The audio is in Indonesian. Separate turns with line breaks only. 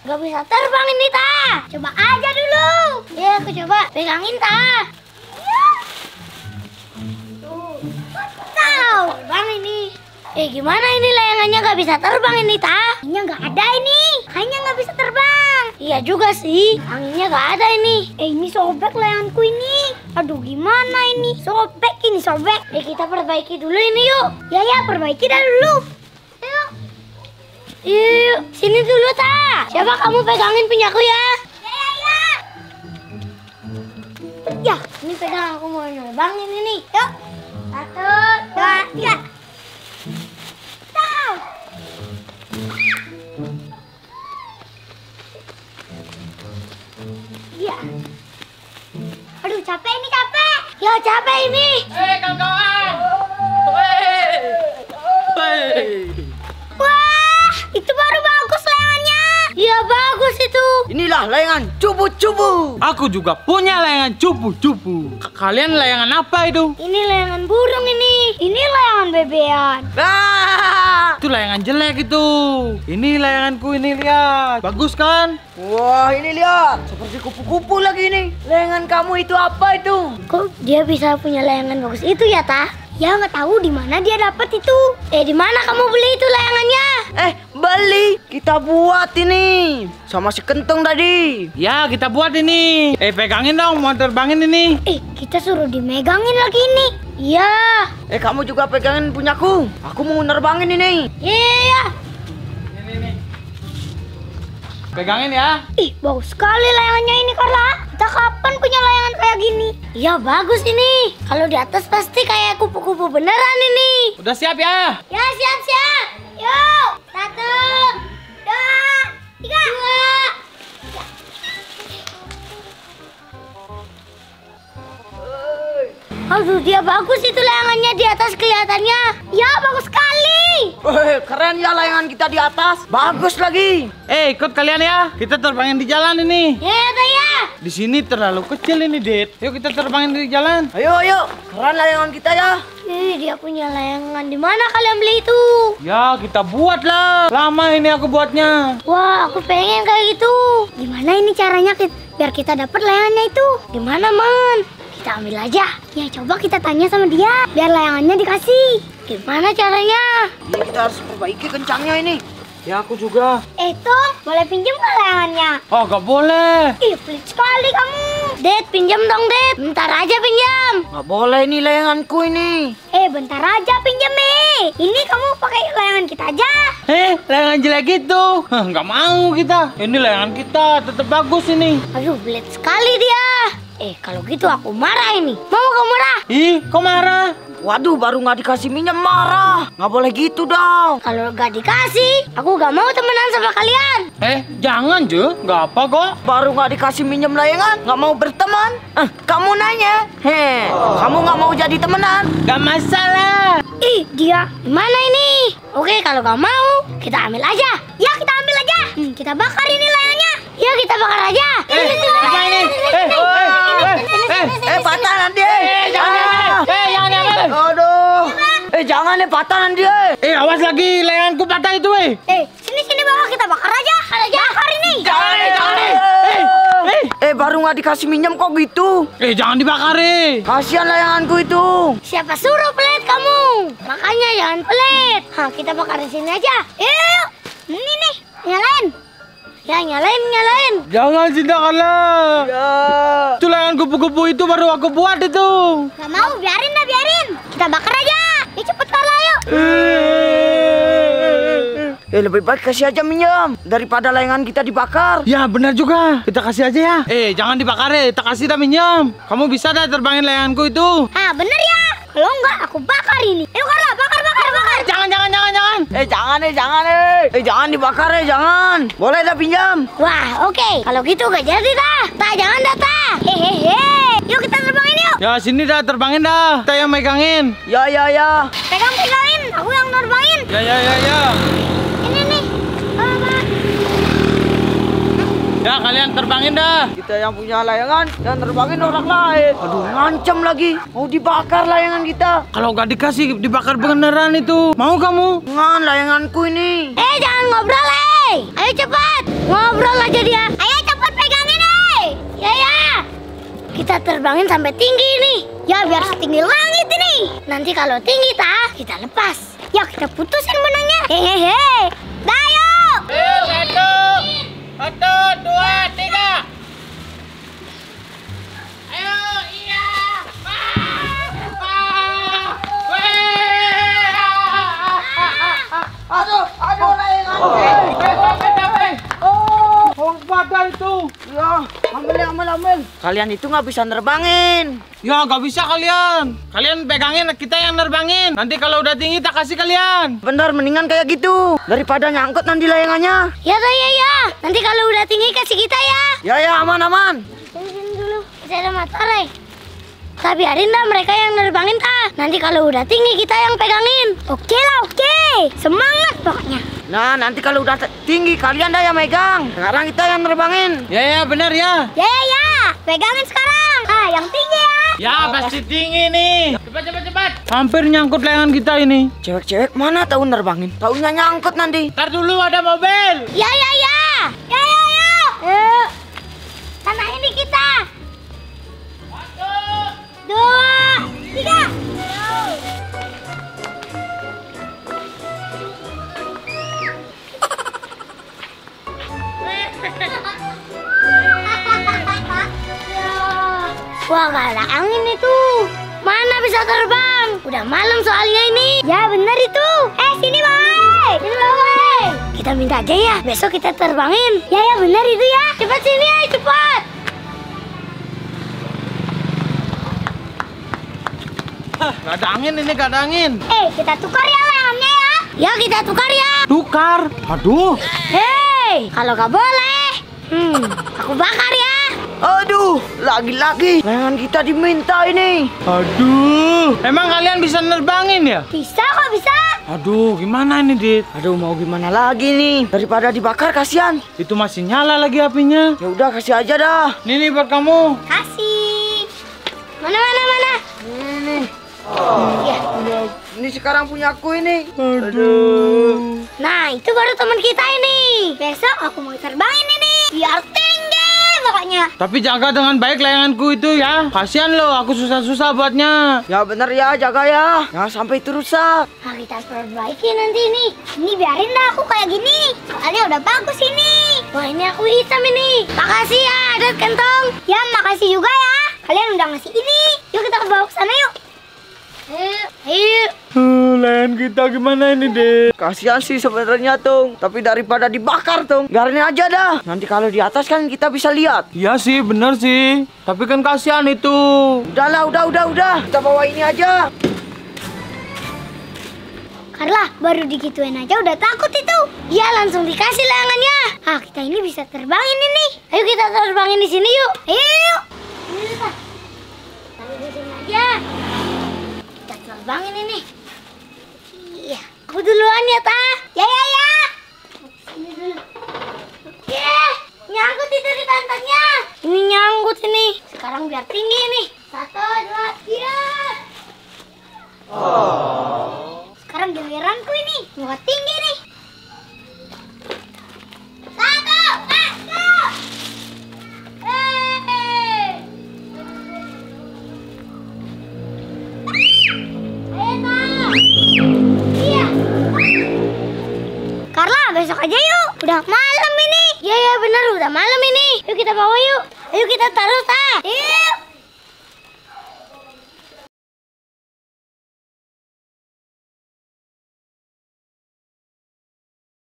Gak bisa terbang ini, Ta. Coba aja dulu. Ya, aku coba. Pegangin, Ta. Tuh. Tahu, terbang ini. Gimana ini layangannya gak bisa terbang ini, Ta? Anginnya gak ada ini. Kayaknya gak bisa terbang. Iya juga sih. Anginnya gak ada ini. Ini sobek layanganku ini. Aduh, gimana ini? Sobek ini, sobek. Kita perbaiki dulu ini yuk. Ya, perbaiki dah dulu. Yuk. Yuk. Sini dulu, Ta. Coba kamu pegangin punyaku ya. Ya, ini pegang, aku mau nerbangin ini. Yuk. 1, 2, 3. Iya. Aduh, capek ini, capek. Ya, capek ini.
Kawan-kawan.
Wah, itu baru bagus layangannya. Iya, bagus itu.
Inilah layangan cupu-cupu.
Aku juga punya layangan cupu-cupu. Kalian layangan apa itu?
Ini layangan burung ini. Ini layangan bebean.
Itu layangan jelek itu. Ini layanganku ini, lihat. Bagus kan?
Wah, ini lihat. Seperti kupu-kupu lagi ini. Layangan kamu itu apa itu?
Kok dia bisa punya layangan bagus itu ya, Ta? Ya, nggak tahu di mana dia dapat itu. Di mana kamu beli itu layangannya?
Beli. Kita buat ini. Sama si Kentong tadi.
Ya, kita buat ini. Pegangin dong, mau terbangin ini.
Kita suruh dimegangin lagi ini. Iya.
Kamu juga pegangin punyaku. Aku mau nerbangin ini.
Iya.
Pegangin ya.
Bagus sekali layangannya ini, Carla. Kita kapan punya layangan kayak gini? Iya, bagus ini. Kalau di atas pasti kayak kupu-kupu beneran ini.
Udah siap ya?
Ya, siap-siap. Yuk. 1, 2, 3. Aduh, dia bagus itu layangannya di atas kelihatannya. Ya, bagus sekali.
Keren ya layangan kita di atas. Bagus lagi.
Ikut kalian ya. Kita terbangin di jalan ini.
Ya, ya.
Di sini terlalu kecil ini, Det. Yuk kita terbangin di jalan.
Ayo. Keren layangan kita ya.
Dia punya layangan. Di mana kalian beli itu?
Ya, kita buat lah. Lama ini aku buatnya.
Wah, aku pengen kayak gitu. Gimana ini caranya biar kita dapat layangannya itu? Gimana, Man? Kita ambil aja. Ya, coba kita tanya sama dia biar layangannya dikasih. Gimana caranya?
Ini kita harus perbaiki kencangnya ini.
Ya, aku juga.
Tong, boleh pinjam nggak layangannya?
Oh, gak boleh.
Pelit sekali kamu. Det, pinjam dong, Det. Bentar aja pinjam.
Nggak boleh ini layanganku ini.
Bentar aja pinjam, Ini kamu pakai layangan kita aja.
Layangan jelek itu. Nggak mau kita. Ini layangan kita, tetap bagus ini.
Aduh, pelit sekali dia. Kalau gitu aku marah ini. Mau kamu marah?
Kok marah?
Waduh, baru nggak dikasih minyak marah. Nggak boleh gitu dong.
Kalau nggak dikasih, aku nggak mau temenan sama kalian.
Jangan, Je. Nggak apa kok.
Baru nggak dikasih minjem layangan, nggak mau berteman. Kamu nanya, kamu nggak mau jadi temenan?
Nggak masalah.
Dia mana ini? Oke, kalau nggak mau, kita ambil aja. Ya, kita ambil aja. Kita bakar ini layangannya. Ya, kita bakar aja.
Apa ini?
Patah nanti.
Jangan.
Aduh. Jangan patah nanti.
Awas lagi, layanganku patah itu,
Sini bawa, kita bakar aja. Bakar ini.
Jangan.
Baru nggak dikasih minjem kok gitu.
Jangan dibakar,
Kasihan layanganku itu.
Siapa suruh pelit kamu? Makanya jangan pelit. Kita bakar di sini aja. Yuk. Ini nih, nyalain. Ya, nyalain.
Jangan, Cinta Carla.
Ya.
Itu layangan kupu-kupu itu baru aku buat itu.
Gak mau, biarin. Kita bakar aja. Cepet Carla, yuk.
Lebih baik kasih aja minjem daripada layangan kita dibakar.
Ya, benar juga. Kita kasih aja ya. Jangan dibakar, kita kasih dah minjem. Kamu bisa dah terbangin layanganku itu.
Bener ya. Kalau enggak, aku bakar ini. Ayo Carla, bakar.
Jangan.
Jangan dibakar jangan. Boleh dah pinjam.
Wah, oke. Kalau gitu gak jadi dah. Jangan dah, Hehehe. Yuk kita terbangin yuk.
Ya, sini dah terbangin dah. Kita yang megangin.
Ya.
Pegangin. Aku yang nerbangin.
Ya.
Ini nih.
Ya, kalian terbangin dah.
Kita yang punya layangan dan terbangin orang lain. Aduh, ngancam lagi. Mau dibakar layangan kita.
Kalau nggak dikasih, dibakar beneran itu. Mau kamu?
Ngan layanganku ini.
Jangan ngobrol, Ayo cepat. Ngobrol aja dia. Ayo cepat pegangin nih. Ya. Kita terbangin sampai tinggi nih. Ya biar setinggi langit ini. Nanti kalau tinggi kita lepas. Ya kita putusin benangnya. Hehehe. Dayo.
Satu, dua, tiga. Ayo, iya.
Aduh, layangan.
Badan itu.
Ya, ambil. Kalian itu nggak bisa nerbangin.
Ya, nggak bisa kalian. Kalian pegangin, kita yang nerbangin. Nanti kalau udah tinggi, tak kasih kalian.
Bener, mendingan kayak gitu. Daripada nyangkut nanti layangannya.
Ya. Nanti kalau udah tinggi kasih kita ya.
Ya, aman.
Sini dulu. Saya ada matahari. Kita biarin dah mereka yang nerbangin Nanti kalau udah tinggi kita yang pegangin. Oke lah, oke. Semangat pokoknya.
Nah, nanti kalau udah tinggi kalian dah yang megang. Sekarang kita yang nerbangin.
Ya, benar ya.
Ya. Pegangin sekarang. Yang tinggi ya.
Ya, pasti tinggi nih. Cepat. Hampir nyangkut layangan kita ini.
Cewek-cewek mana tahu nerbangin? Taunya nyangkut nanti.
Ntar dulu ada mobil.
Ya. Tanah ini kita. 1, 2, 3. Wah, gak ada angin itu. Mana bisa terbang? Udah malam soalnya ini. Ya bener itu. Sini boy. Kita minta aja ya. Besok kita terbangin. Ya bener itu ya. Cepat sini ya, cepat.
Gak ada angin ini, gak ada angin.
Kita tukar ya layangannya ya. Ya kita tukar ya.
Tukar. Aduh.
Hei, kalau gak boleh. Aku bakar ya.
Aduh, lagi-lagi layangan kita diminta ini.
Aduh. Emang kalian bisa nerbangin ya?
Bisa kok bisa.
Aduh, gimana ini, Dit?
Aduh, mau gimana lagi nih? Daripada dibakar kasihan.
Itu masih nyala lagi apinya.
Ya udah kasih aja dah.
Ini buat kamu.
Kasih. Mana.
Ini.
Ya.
Ini sekarang punya aku ini.
Aduh.
Nah, itu baru teman kita ini. Besok aku mau terbangin ini. Biar tinggi pokoknya.
Tapi jaga dengan baik layanganku itu ya. Kasihan loh, aku susah-susah buatnya.
Ya bener ya, jaga ya. Jangan sampai itu rusak.
Nah, kita perbaiki nanti ini. Ini biarin dah aku kayak gini. Soalnya udah bagus ini. Wah, ini aku hitam ini. Makasih ya, Adat Kentong. Ya, makasih juga ya. Kalian udah ngasih ini. Yuk kita ke bawah sana yuk. Ayo.
Layangan kita gimana ini, Dek?
Kasihan sih sebenarnya Tung. Tapi daripada dibakar Tung, biarin aja dah. Nanti kalau di atas kan kita bisa lihat.
Iya sih, bener sih. Tapi kan kasihan itu.
Udahlah, udah. Kita bawa ini aja.
Carla, baru digituin aja udah takut itu. Ya langsung dikasih layangannya. Kita ini bisa terbangin ini. Ayo kita terbangin di sini yuk. Ayo. Ini kita. Taruh di sini aja. Kita terbangin ini. Iya. Aku duluan ya, Ya. Sini dulu. Nyangkut itu di pantatnya. Ini nyangkut ini. Sekarang biar tinggi nih. 1, 2, 3. Sekarang giliranku ini. Mau tinggi nih. 1, 2, 1. Iya. Carla, besok aja yuk. Udah malam ini. Ya benar, udah malam ini. Yuk kita bawa yuk. Ayo kita taruh, Iya.